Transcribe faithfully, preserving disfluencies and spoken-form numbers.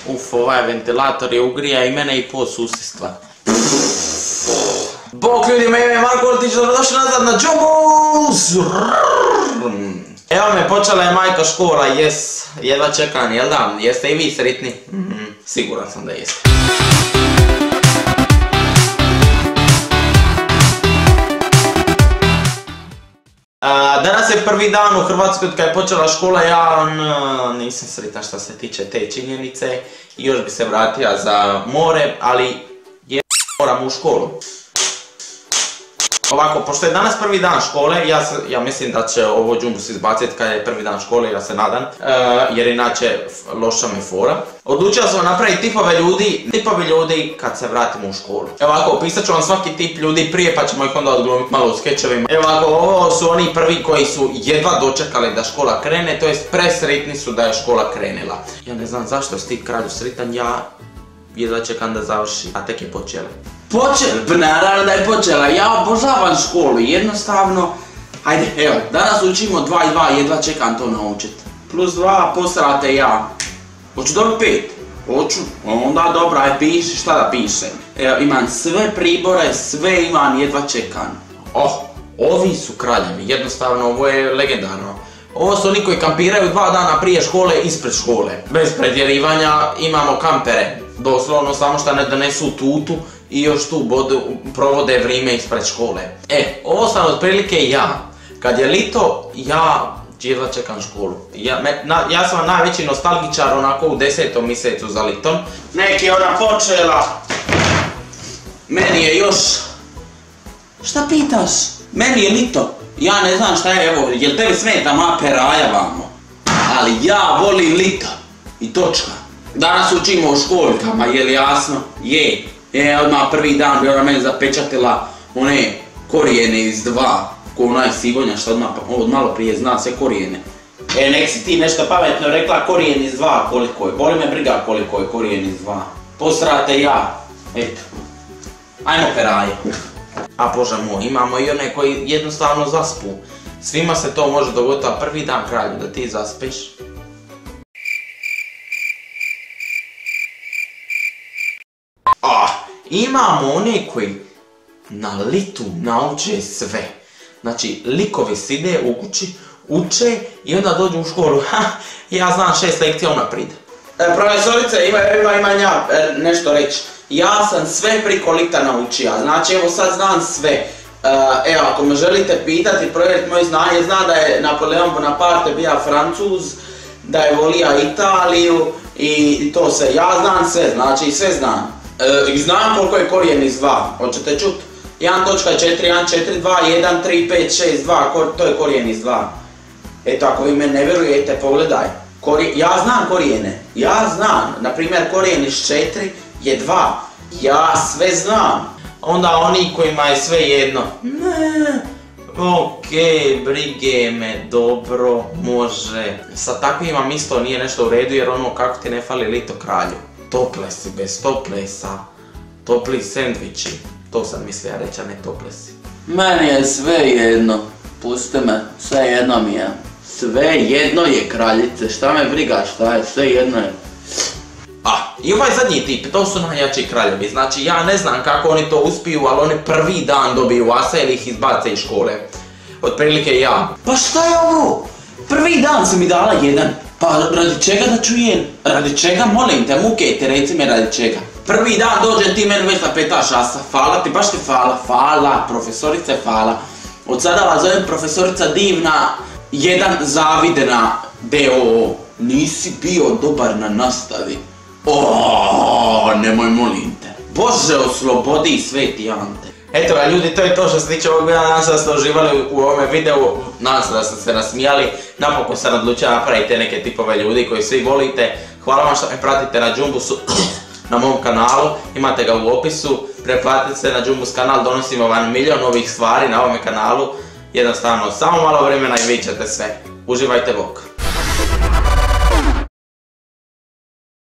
Uf, ovaj ventilator je ugrija i mene i pol susjedstva. Bok ljudi, me ime je Marko Ortić, dobrodošli nazad na Džumbus! Evo me, počela je majka škola, jes, jedva čekam, jel da? Jeste i vi sretni? Siguran sam da jeste. Danas je prvi dan u Hrvatskoj od kada je počela škola, ja nisam sretan što se tiče te činjenice i još bi se vratio za more, ali je moram u školu. Ovako, pošto je danas prvi dan škole, ja, ja mislim da će ovo Džumbus izbaciti kada je prvi dan škole, ja se nadam, uh, jer inače loša me fora. Odlučio sam napraviti tipove ljudi, tipove ljudi kad se vratimo u školu. Evo ovako, opisat ću vam svaki tip ljudi prije pa ćemo ih onda odglumiti malo u skečevima. Evo ovako, ovo su oni prvi koji su jedva dočekali da škola krene, to jest presretni su da je škola krenila. Ja ne znam zašto si ti kralju sretan, ja jedva čekam da završi, a tek je počela. Počela? Pa naravno da je počela, ja obožavam školu, jednostavno. Hajde, evo, danas učimo dva i dva, jedva čekam to naučit. Plus dva, posrate ja. Hoću dobiti pet? Hoću. Onda dobro, aj piši, šta da pišem? Evo, imam sve pribore, sve imam, jedva čekam. Oh, ovi su kraljevi, jednostavno, ovo je legendarno. Ovo su oni koji kampiraju dva dana prije škole, ispred škole. Bez pretjerivanja imamo kampere. Doslovno samo što ne donesu tutu i još tu bodu, provode vrijeme ispred škole. E, ovo sam otprilike ja. Kad je lito, ja jedva čekam školu. Ja, me, na, ja sam najveći nostalgičar onako u desetom mjesecu za litom. Nek je ona počela. Meni je još... Šta pitaš? Meni je lito. Ja ne znam šta je, evo, jel tebi smeta moja peraja vamo? Ali ja volim lito. I točka. Danas učimo u školjkama, je li jasno? Je. E, odmah prvi dan bi ona meni zapečatila one korijene iz dva. Ko onaj Sivonja što odmah od malo prije zna sve korijene. E, nek si ti nešto pametno rekla korijen iz dva koliko je. Boli me briga koliko je korijen iz dva. Posrate ja. Eto. Ajmo peraje. A bože moj, imamo i one koji jednostavno zaspu. Svima se to može dogoditi, a prvi dan kralju da ti zaspeš. Ah, imamo one koji na litu nauče sve. Znači, likovi side u kući, uče i onda dođu u školu. Ha, ja znam šest lekcija unaprijed. E, profesorice, ima, ima, ima ja e, nešto reći. Ja sam sve priko lita naučio, znači evo sad znam sve. E, evo, ako me želite pitati, provjeriti moje znanje, znam da je Napoleon Bonaparte bio Francuz, da je volio Italiju i to sve. Ja znam sve, znači sve znam. E, znam koliko je korijen iz dva, hoćete čut? jedan točka četiri jedan četiri dva jedan tri pet šest dva, to je korijen iz dva. Eto, ako vi me ne vjerujete, pogledaj. Kori, ja znam korijene, ja znam, na primjer korijen iz četiri je dva. Ja sve znam. Onda oni kojima je sve jedno. Ne, okej, brige me, dobro, može. Sa takvima isto nije nešto u redu jer ono kako ti ne fali lito kralju. Toplesi, bez toplesa, topli sendviči. To sam mislio reći, a ne toplesi. Meni je sve jedno. Pusti me, sve jedno mi je. Sve jedno je kraljice, šta me briga šta je, sve jedno je. A, i ovaj zadnji tip, to su najjači kraljevi, znači ja ne znam kako oni to uspiju, ali oni prvi dan dobiju asa ili ih izbace iz škole. Otprilike ja. Pa šta je ovo? Prvi dan si mi dala jedan, pa radi čega da čujem? Radi čega, molim te, muke te, reci me radi čega. Prvi dan dođe ti meni već da petaš asa, fala ti, baš ti fala, fala, profesorice fala. Od sada vas zovem profesorica divna, jedan zavidna D O O. Nisi bio dobar na nastavi. Oooo, nemoj molim te. Bože, oslobodi sveti Ante. Eto ga ljudi, to je to što se tiče ovog videa, nadam se da ste uživali u ovome videu, nadam se da ste se nasmijali, napokon sam odlučio napraviti neke tipove ljudi koji svi volite. Hvala vam što me pratite na Džumbusu, na mom kanalu, imate ga u opisu, pretplatite se na Džumbus kanal, donosimo vam milion novih stvari na ovome kanalu, jednostavno samo malo vremena i vi ćete sve. Uživajte, bok.